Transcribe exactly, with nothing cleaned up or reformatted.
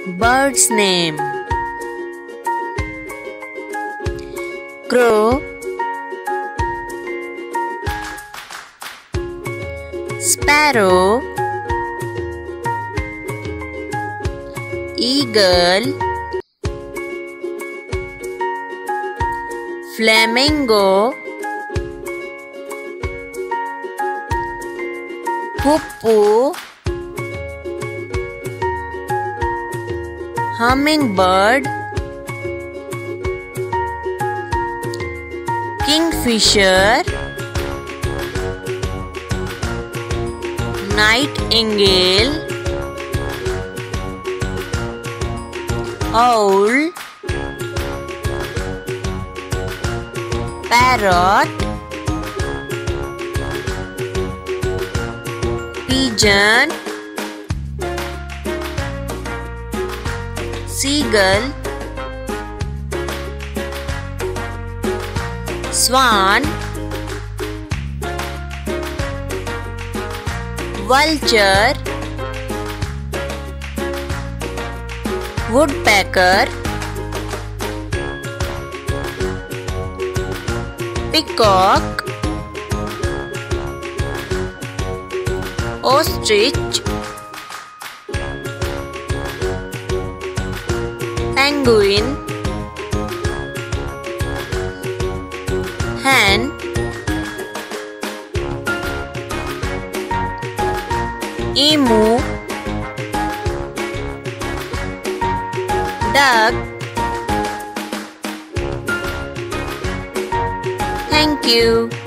Bird's name: crow, sparrow, eagle, flamingo, hoopoe, hummingbird, kingfisher, nightingale, owl, parrot, pigeon, seagull, swan, vulture, woodpecker, peacock, ostrich, penguin, hen, emu, duck. Thank you.